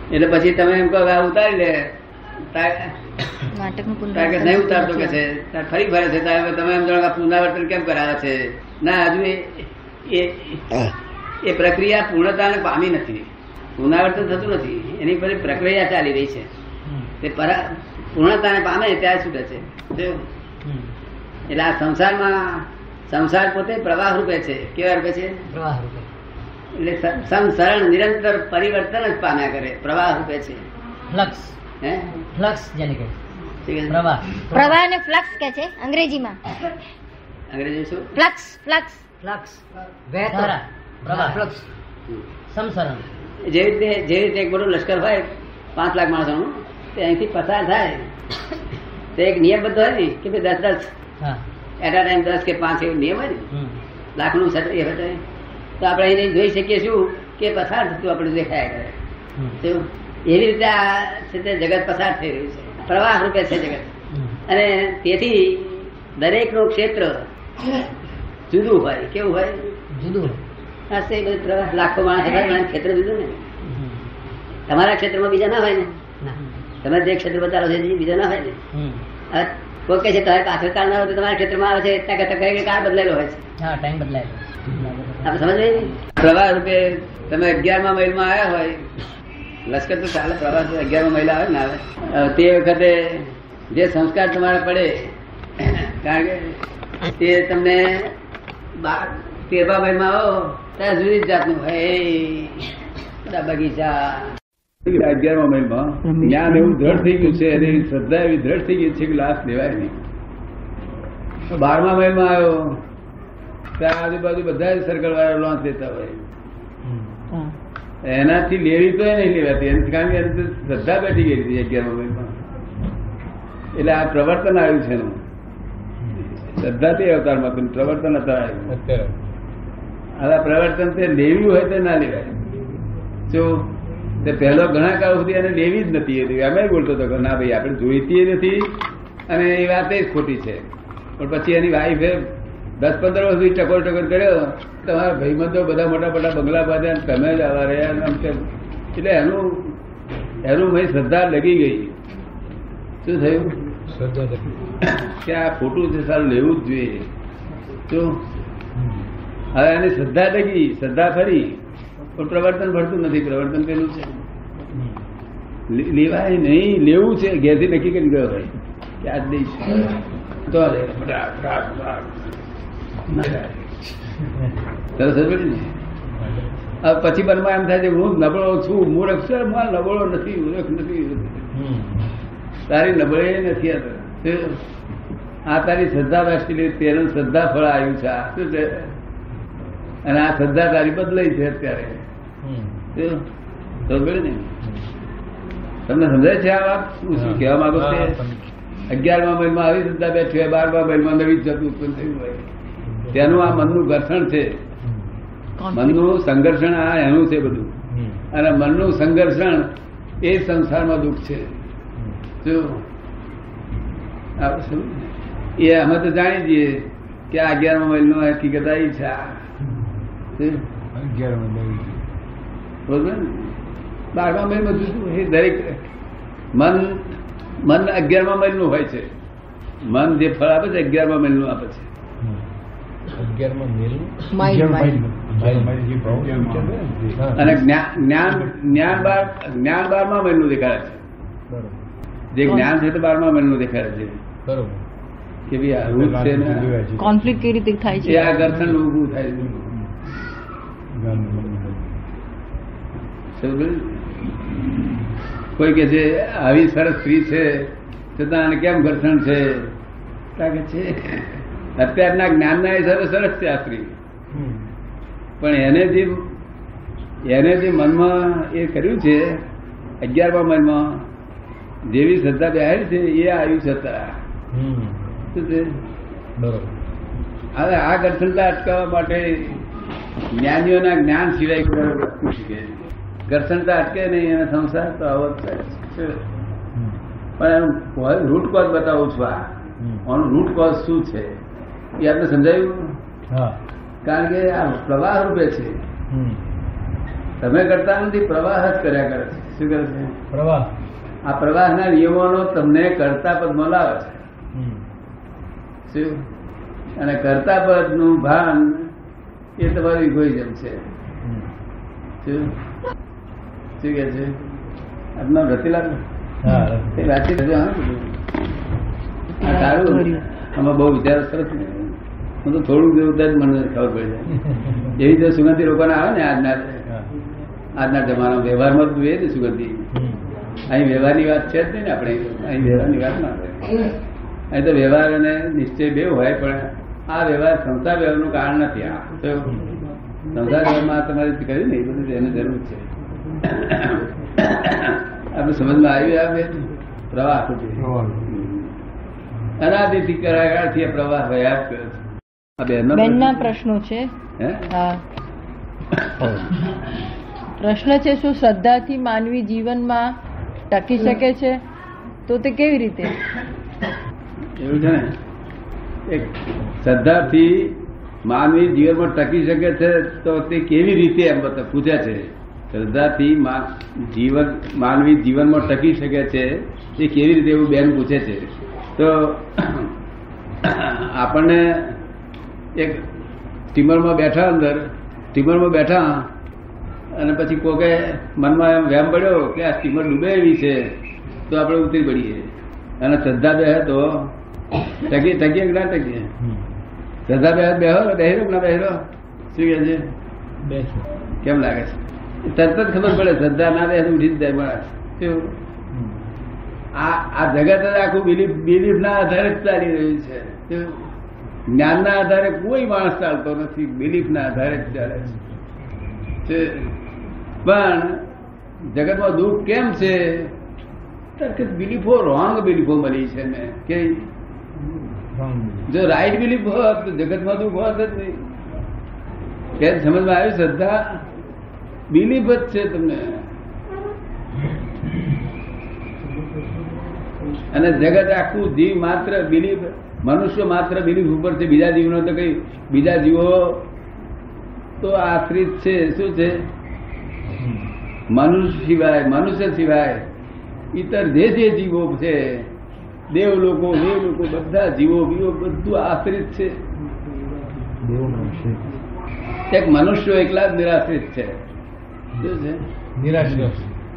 એટલે પછી તમે એમ કહો ઉતારી લે નહીં ઉતારતો કે છે ફરી ફરે છે તમે એમ જાણો પુનરાવર્તન કેમ કરાવે છે? ના, હજુ એ પ્રક્રિયા પૂર્ણતાને પામી નથી, પુનરાવર્તન થતું નથી, એની પર પ્રક્રિયા ચાલી રહી છે. તે પૂર્ણતાને પામે ત્યાં છૂટે છે. એટલે આ સંસાર પોતે પ્રવાહ રૂપે છે. કેવા રૂપે છે? પ્રવાહ રૂપે. એટલે સંસરણ નિરંતર પરિવર્તન જ પામ્યા કરે, પ્રવાહ રૂપે છે. ફ્લક્સ, ફ્લક્સ જેને કહે પ્રવાહ. પ્રવાહ ને ફ્લક્સ કે છે અંગ્રેજીમાં. અંગ્રેજી શું? ફ્લક્સ. ફ્લક્સ, ફ્લક્સ વહેતો પ્રવાહ, ફ્લક્સ સંસરણ. જેવી રીતે એક મોટું લશ્કર હોય 5 લાખ માણસોનું, તે અહીંથી પસાર થાય તે એક નિયમબદ્ધ હોય ને કે ભાઈ 10 એટ આ ટાઈમ 10 કે 5 એવો નિયમ હોય ને લાખનું એ હોય તો આપણે અહીં જોઈ શકીએ શું કે પસાર થતું આપણે દેખાય કરે. એવી રીતે આ છે તે જગત પસાર થઈ રહ્યું છે, પ્રવાહ રૂપે છે જગત. અને તેથી દરેક નું ક્ષેત્ર જુદું હોય. કેવું હોય? જુદું. લાખો માણસ ક્ષેત્ર જુદું ને. તમારા ક્ષેત્રમાં બીજા ના હોય ને, તમે જે ક્ષેત્ર બતાવો છો બીજા ના હોય ને. કોઈ કહે છે તમારે પાછળ કાળ ના હોય તો તમારા ક્ષેત્રમાં આવે છે ત્યાં કરતા કાળ બદલાયેલો હોય છે. ટાઈમ બદલાયેલો. આપણે સમજ પ્રવાહ રૂપે તમે 11મા મહિલમાં આવ્યા હોય, લશ્કર તો ચાલે, પ્રવાહ 11મા મહિલા આવે ને આવે તે વખતે જે સંસ્કાર તમારે પડે, કારણ કે તે તમને 13મા મહિલમાં આવો ત્યાં જુદી જ જાતનું હોય બગીચા. 11મા મહિલમાં જ્ઞાન એવું દ્રઢ થઈ ગયું છે અને શ્રદ્ધા એવી દ્રઢ થઈ ગઈ છે કે લાભ લેવાય નહીં. 12મા મહિલમાં આવ્યો ત્યાં આજુબાજુ બધા જ સર્કલ વાળા લોન્ચ લેતા હોય, એનાથી લેવી તો નહીં લેવાતી, કારણ કે શ્રદ્ધા બેઠી ગઈ હતી 11મા મહિલમાં. એટલે આ પ્રવર્તન આવ્યું છે એનું. શ્રદ્ધા તે અવતારમાં હતું, પ્રવર્તન અત્યારે આવ્યું. આ પ્રવર્તન તે લેવી હોય તો ના લેવાય. જો તે પહેલો ઘણા કાળ સુધી એને લેવી જ નથી, અમે બોલતો હતો ના ભાઈ આપણે જોઈતી નથી અને એ વાત જ ખોટી છે. પણ પછી એની વાઈફે 10-15 વર્ષ સુધી ટકોર કર્યો, તમારા ભાઈબંધો બધા મોટા મોટા બંગલા બાંધ્યા, તમે જ આવા રહ્યા, એટલે એનું ભાઈ શ્રદ્ધા લગી ગઈ. શું થયું? કે આ ખોટું છે, સારું લેવું જ જોઈએ. શું હવે એની શ્રદ્ધા લગી, શ્રદ્ધા ફરી, પણ પ્રવર્તન ભરતું નથી. પ્રવર્તન પેલું છે લેવાય નહીં, લેવું છે. ઘેરથી નક્કી કરી ગયો હોય કે આજ દઈશ તો પછી મનમાં એમ થાય છે હું નબળો છું, મૂર્ખ છે, નબળો નથી, મૂર્ખ નથી. તારી નબળે નથી. આ તારી શ્રદ્ધા રાષ્ટ્રીય તેનું શ્રદ્ધા ફળ આવ્યું છે. શું છે? અને આ શ્રદ્ધા તારી બદલાઈ છે અત્યારે. ને તમને સમજાય છે આ વાત? શું કહેવા માંગુ છે? 11મા મહિલમાં આવી શ્રદ્ધા બેઠી હોય, 12મા મહિલમાં નવી જતું ઉત્પન્ન થયું હોય, તેનું આ મનનું ઘર્ષણ છે. મનનું સંઘર્ષણ આ એનું છે બધું. અને મનનું સંઘર્ષણ એ સંસારમાં દુઃખ છે. એ અમે તો જાણી જઈએ કે આ 11મા મહિલનું હકીકત આવી છે. 12મા મહિલમાં દરેક મન 11મા મહિલનું હોય છે. મન જે ફળ આપે છે 11મા મહિલનું આપે છે. 11મા મહિલ અને જ્ઞાન 12મા મહિલનું દેખાડે છે. જે જ્ઞાન છે તો 12મા મહિલનું દેખાડે છે. બરોબર. કે ભાઈ આ રૂપ છે ને કોન્ફ્લિક્ટ કેવી રીતે થાય છે, એ આ ઘર્ષણ ઉભું થાય છે. કોઈ કે છે આવી સરસ સ્ત્રી છે છતાં કેમ ઘર્ષણ છે? કારણ કે છે અત્યારના જ્ઞાનના હિસાબે સરસ છે આ સ્ત્રી, પણ એને જે મનમાં એ કર્યું છે 11મા મહિલમાં જેવી શ્રદ્ધા બેહાડી છે એ આવ્યું છે અત્યારે. શું છે? બરોબર. હવે આ ઘર્ષણતા અટકાવવા માટે જ્ઞાનીઓના જ્ઞાન સિવાય કોઈ વસ્તુ શીખે. ઘર્ષણતા અટકે નહીં અને સંસાર તો આવો જ થાય છે. પણ એનું રૂટ કોઝ બતાવું છું. આનું રૂટ કોઝ શું છે એ આપણે સમજાયું? કારણ કે આ પ્રવાહ રૂપે છે. તમે કરતા નથી, પ્રવાહ જ કર્યા કરે છે. શું કરે છે? પ્રવાહ. આ પ્રવાહના નિયમોનો તમને કરતા પદમાં લાવે છે. શું? અને કરતા પદ નું ભાન એ તમારું ઇગોઇઝમ છે. શું શું કે છે? આપનું રતિલાલ વાતચીત સારું. આમાં બહુ વિચાર સરસ. હું તો થોડુંક જેવું જ મને ખબર પડી જાય. એવી રીતે સુગંધી લોકોને આવે ને આજના જમાના વ્યવહારમાં જોઈએ ને સુગંધી. અહીં વ્યવહારની વાત છે જ નહીં ને. આપણે અહીં વ્યવહારની વાત ના હોય. અહીં તો વ્યવહાર અને નિશ્ચય બે હોય, પણ આ વ્યવહાર સંસાર વ્યવહારનું કારણ નથી. આ સંસાર વ્યવહારમાં તમારે કહ્યું ને એ બધું એની જરૂર છે. આપણે સમજમાં આવ્યું આ પ્રવાહ અનાદિથી કરાયાથી આ પ્રવાહ વયા કર્યો છે. બેનના પ્રશ્નો છે. પ્રશ્ન છે, શું શ્રદ્ધાથી માનવી જીવનમાં ટકી શકે છે? તો તે કેવી રીતે? એવું છે ને, એક શ્રદ્ધાથી માનવી જીવનમાં ટકી શકે છે તો તે કેવી રીતે એમ પૂછ્યા છે. શ્રદ્ધાથી માનવી જીવનમાં ટકી શકે છે એ કેવી રીતે એવું બેન પૂછે છે. તો આપણને એક સ્ટીમરમાં બેઠા અને પછી કોકે મનમાં એમ વહેમ પડ્યો કે આ સ્ટીમર ડૂબે એવી છે, તો આપણે ઉતરી પડીએ. અને શ્રદ્ધા બે તો ટકીએ કે ના ટકીએ? શ્રદ્ધા બેહરો ના બેહરો? શું કે છે? કેમ લાગે છે? તરત જ ખબર પડે. શ્રદ્ધા ના બે ઉઠી જ જાય માણસ. આ જગત આખું બિલીફ ના આધારે જ ચાલી રહ્યું છે. જ્ઞાન ના આધારે કોઈ માણસ ચાલતો નથી, બિલીફ ના આધારે જ ચાલે છે. પણ જગતમાં દુઃખ કેમ છે? બિલીફો રોંગ બિલીફો મળી છે ને. કે જો રાઈટ બિલીફ હોત તો જગતમાં દુઃખ હોત જ નહીં. કેમ સમજમાં આવ્યું? શ્રદ્ધા બિલીફ જ છે તમને. અને જગત આખું જીવ માત્ર બિલીફ, મનુષ્ય માત્ર બિલીફ ઉપર છે. બીજા જીવનો તો કઈ, બીજા જીવો તો આશ્રિત છે. શું છે? મનુષ્ય સિવાય ઇતર જે જીવો છે, દેવ લોકો બધા જીવો બધું આશ્રિત છે. એક મનુષ્ય એકલા જ નિરાશ્રિત છે. શું છે? નિરાશ્રિત.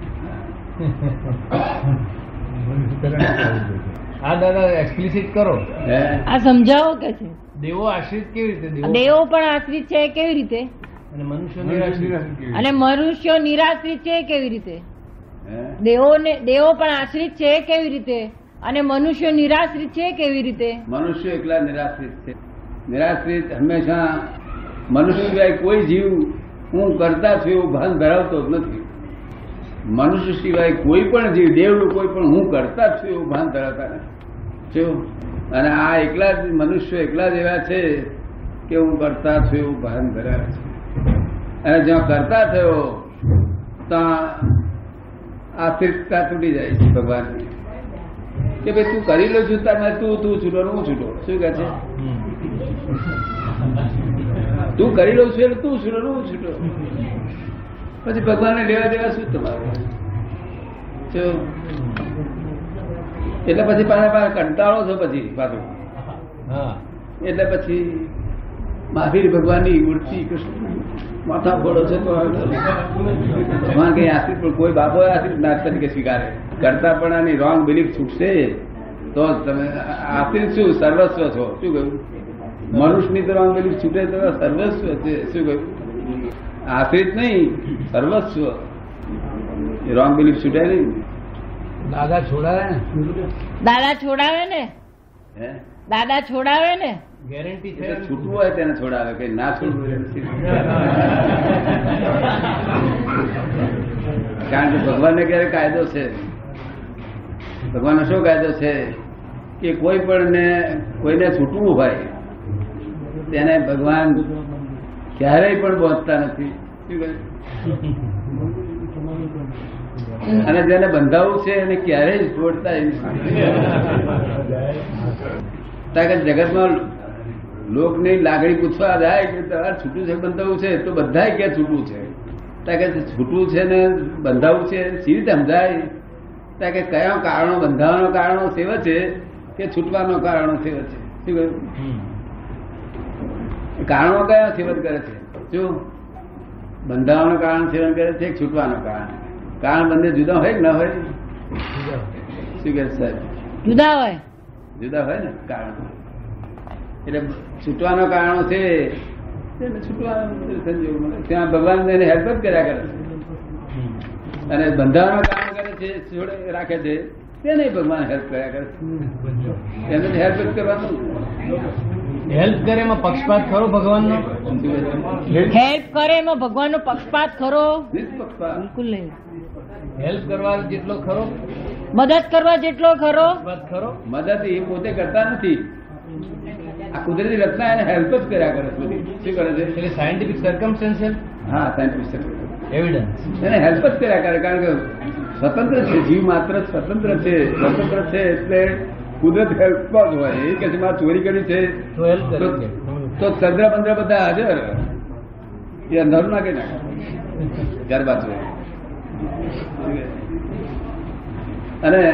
આ દાદા એક્સપ્લિસિટ કરો. આ સમજાવો કે છે દેવો આશ્રિત કેવી રીતે? દેવો પણ આશ્રિત છે કેવી રીતે? અને મનુષ્ય નિરાશ્રિત. અને મનુષ્યો નિરાશ્રિત છે કેવી રીતે? દેવો પણ આશ્રિત છે કેવી રીતે? અને મનુષ્યો નિરાશ્રિત છે કેવી રીતે? મનુષ્ય એકલા નિરાશ્રિત છે. નિરાશ્રિત હંમેશા મનુષ્ય સિવાય કોઈ જીવ હું કરતા છું એવું ભાન ધરાવતો જ નથી. મનુષ્ય સિવાય કોઈ પણ જીવ, દેવ કોઈ પણ હું કરતા છું એવું ભાન ધરાવતા નથી. અને આ એકલા જ મનુષ્ય એકલા જ એવા છે કે હું કરતા છું એવું ભાન ધરાવે છે. અને જ્યાં કરતા થયો ત્યાં આશ્રિતતા તૂટી જાય છે ભગવાનની. કે ભાઈ તું કરી લો છું તારે તું છૂટો હું છૂટો. શું કહે છે? તું કરી લઉં છું એટલે તું છૂટો હું છૂટો. પછી ભગવાનને લેવા દેવા શું તમારે? એટલે પછી પાછા કંટાળો છો પછી પાછું. એટલે પછી મહાવીર ભગવાનની મૂર્તિ માથા ફોડો છે તો ભગવાન કઈ આશ્રિત પણ કોઈ બાબો આશ્રિત ના તરીકે સ્વીકારે. કરતા પણ આની રોંગ બિલીફ છૂટશે તો તમે આશ્રિત શું સર્વસ્વ છો. શું કહ્યું? મનુષ્યની તો રોંગ બિલીફ છૂટે તો સર્વસ્વ છે. શું કહ્યું? આશ્રિત નહીં, સર્વસ્વ. રોંગ બિલીફ છૂટે નહીં. દાદા છોડાવે ને? દાદા છોડાવે ને? દાદા છોડાવે ને? ગેરંટી છે. છૂટવું હોય તેને છોડાવે, કઈ ના છોડવું. કારણ કે ભગવાનને ક્યારે કાયદો છે? ભગવાનનો શું કાયદો છે કે કોઈ પણ કોઈને છૂટવું હોય તેને ભગવાન ક્યારેય પણ પહોંચતા નથી. શું કહે? અને જેને બંધાવવું છે એને ક્યારેય છોડતા જગતમાં લોકની લાગણી પૂછવા જાય કે તમારે છૂટું છે બંધાવવું છે તો બધા ક્યાં છૂટવું છે. કે છૂટવું છે ને બંધાવવું છે સી રીતે સમજાય કે કયા કારણો બંધાવાનો કારણો સેવ છે કે છૂટવાનો કારણો સેવ છે? શું કહ્યું? કારણો કયા સેવન કરે છે? શું બંધાવાનું કારણ સેવન કરે છે? છૂટવાનું કારણ બંને જુદા હોય કે ના હોય? શું કે સાહેબ? જુદા હોય. જુદા હોય ને કારણ. એટલે છૂટવાનો કારણો છે છૂટવાનું ત્યાં ભગવાન એને હેલ્પ જ કર્યા કરે છે, અને બંધાવાનું કામ કરે છે રાખે છે તેને ભગવાન હેલ્પ કર્યા કરે છે. એને હેલ્પ જ કરવાનું. હેલ્પ કરે એમાં પક્ષપાત ખરો ભગવાનનો? હેલ્પ કરે એમાં ભગવાનનો પક્ષપાત ખરો? નિષ્પક્ષપાત. બિલકુલ નહીં. હેલ્પ કરવા જેટલો ખરો, મદદ કરવા જેટલો ખરો. પક્ષપાત ખરો. મદદ એ પોતે કરતા નથી, આ કુદરતી રચના એને હેલ્પ જ કર્યા કરે છે. શું કરે છે? એટલે સાયન્ટિફિક સર્કમસ્ટન્શિયલ હા, સાયન્ટિફિક એવિડન્સ એને હેલ્પ જ કર્યા કરે, કારણ કે સ્વતંત્ર છે, જીવ માત્ર સ્વતંત્ર છે. સ્વતંત્ર છે એટલે કુદરત હેલ્પ જ હોય. એ કે મારે ચોરી કરી છે તો હેલ્પ કરે છે. તો ચંદ્ર બંદ્ર બધા હાજર, એ અંધારું ના કે નાખે ત્યાર બાજુ. અને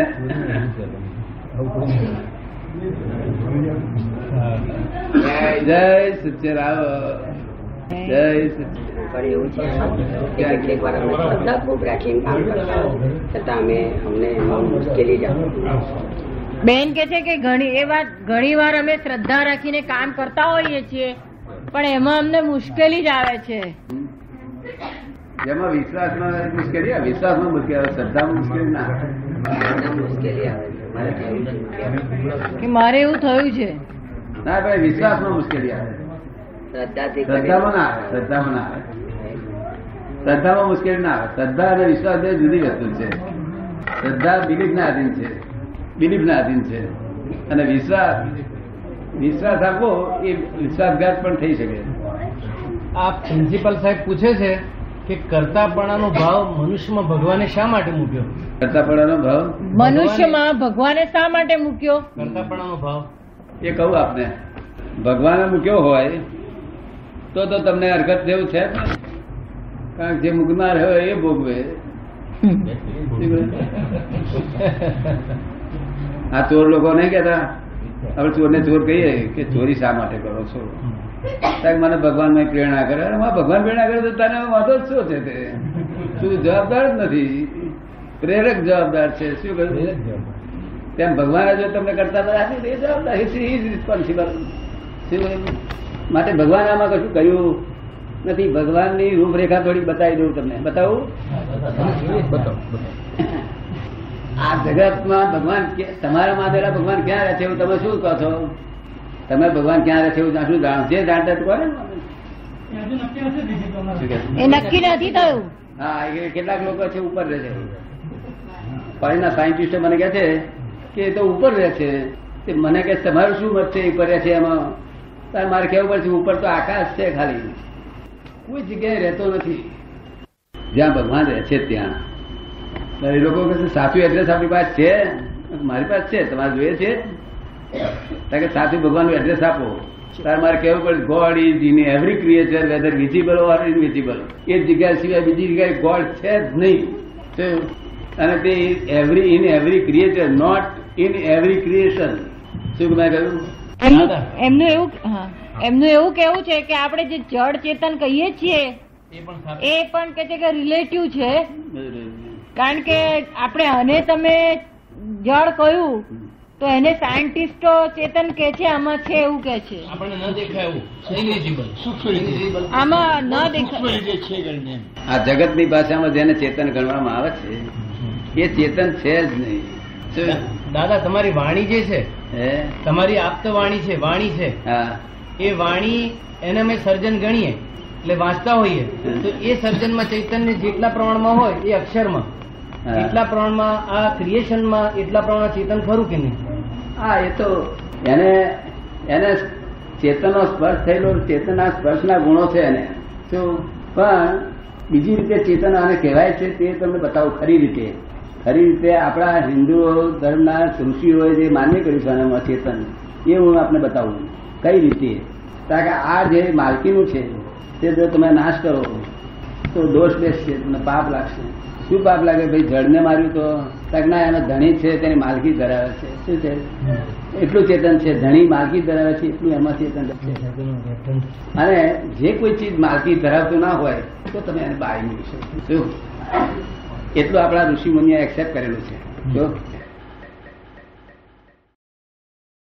જય સચ્ચિદાનંદ, જય સચ્ચિદાનંદ. પણ એવું છે કે કેટલીક વાર અમે શ્રદ્ધા ખૂબ રાખીને કામ કરતા હોય છતાં અમને મુશ્કેલી જ આવે. બેન કે છે કે ઘણી વાર અમે શ્રદ્ધા રાખીને કામ કરતા હોઈએ છીએ પણ એમાં અમને મુશ્કેલી જ આવે છે. જેમાં વિશ્વાસમાં મુશ્કેલી આવે, વિશ્વાસમાં મુશ્કેલી આવે, શ્રદ્ધામાં મુશ્કેલી ના આવે. મુશ્કેલી આવે છે. મારે થયું છે કે મારે એવું થયું છે. ના ભાઈ, વિશ્વાસમાં મુશ્કેલી આવે, શ્રદ્ધાથી શ્રદ્ધામાં ના આવે. શ્રદ્ધામાં ના આવે, શ્રદ્ધામાં મુશ્કેલી ના આવે. શ્રદ્ધા અને વિશ્વાસ બે જુદી વસ્તુ છે. શ્રદ્ધા બિલીફ ના આધીન છે, બિલીફ ના આધીન છે, અને વિશ્વાસ આપવો એ વિશ્વાસઘાત પણ થઈ શકે. આ પ્રિન્સિપલ સાહેબ પૂછે છે કે કરતાપણાનો ભાવ મનુષ્યમાં ભગવાને શા માટે મૂક્યો? કરતાપણાનો ભાવ મનુષ્યમાં ભગવાને શા માટે મૂક્યો? કરતાપણાનો ભાવ એ કહું આપને, ભગવાને મૂક્યો હોય તો તમને હરકત જેવું છે જ ને. કારણ કે જે મૂકનાર હોય એ ભોગવે. આ ચોર લોકો નહીં કેતા, આપણે ચોરને ચોર કહીએ કે ચોરી શા માટે કરો છો? મને ભગવાન પ્રેરણા કરે. ભગવાન પ્રેરણા કરે તો તને વાંધો જ શું છે? તે તું જવાબદાર જ નથી, પ્રેરક જવાબદાર છે. શું કહ્યું? તેમ ભગવાને જો તમને કરતા એ જવાબદાર રિસ્પોન્સિબલ. માટે ભગવાન આમાં કશું કહ્યું નથી. ભગવાનની રૂપરેખા થોડી બતાવી દઉં તમને. બતાવું? આ જગતમાં ભગવાન તમારા માટેલા ભગવાન ક્યાં રહે છે એવું તમે શું કહો છો? તમે ભગવાન ક્યાં રહે છે એવું શું જાણો? જે જાણતા કોને એ નક્કી નથી થયું. હા, કેટલાક લોકો છે ઉપર રહે છે. પાણીના સાયન્ટિસ્ટો મને કહે છે કે એ તો ઉપર રહે છે. મને કે તમારું શું મત છે ઉપર રહે છે એમાં? તારે મારે કેવું પડશે ઉપર તો આકાશ છે, ખાલી કોઈ જગ્યાએ રહેતો નથી. જ્યાં ભગવાન રહે છે ત્યાં. એ લોકો કહે સાચું એડ્રેસ આપણી પાસે છે? મારી પાસે છે. તમારે જોઈએ છે કે સાચું ભગવાનનું એડ્રેસ આપો. તારે મારે કેવું પડે God is in every creature whether visible or invisible. એ જગ્યા સિવાય બીજી જગ્યાએ ગોડ છે જ નહીં. અને તે in every creature, not in every creation. શું મેં કહ્યું? એમનું એવું કેવું છે કે આપણે જે જડ ચેતન કહીએ છીએ એ પણ કે છે કે રિલેટિવ છે. કારણ કે આપણે અને તમે જળ કહ્યું તો એને સાયન્ટિસ્ટો ચેતન કે છે આમાં છે એવું કે છે. આપણને ન દેખાય એવું આમાં ન દેખાય. આ જગતની ભાષામાં જેને ચેતન ગણવામાં આવે છે એ ચેતન છે જ નહીં. દાદા, તમારી વાણી જે છે, તમારી આપત વાણી છે, વાણી છે, એ વાણી એને અમે સર્જન ગણીએ એટલે વાંચતા હોઈએ તો એ સર્જનમાં ચૈતન્ય જેટલા પ્રમાણમાં હોય એ અક્ષરમાં એટલા પ્રમાણમાં આ ક્રિએશનમાં એટલા પ્રમાણમાં ચેતન ખરું કે નહીં? હા, એ તો એને ચેતનનો સ્પર્શ થયેલો, ચેતનના સ્પર્શના ગુણો છે એને. શું પણ બીજી રીતે ચેતન આને કહેવાય છે તે તમને બતાવું ખરી રીતે. ખરી રીતે આપણા હિન્દુઓ ધર્મના ઋષિઓએ જે માન્ય કર્યું છે આનામાં ચેતન, એ હું આપને બતાવું કઈ રીતે. કારણ કે આ જે માલકીનું છે તે જો તમે નાશ કરો તો દોષ બેસશે, તમને પાપ લાગશે. શું પાપ લાગે? ભાઈ જળને માર્યું તો ના, એનો ધણી છે તેની માલકી ધરાવે છે. શું છે? એટલું ચેતન છે. ધણી માલકી ધરાવે છે એટલું એમાં ચેતન છે. અને જે કોઈ ચીજ માલકી ધરાવતું ના હોય તો તમે એને બાળી મૂકી શકો. શું? એટલું આપણા ઋષિ મુનિએ એક્સેપ્ટ કરેલું છે. જો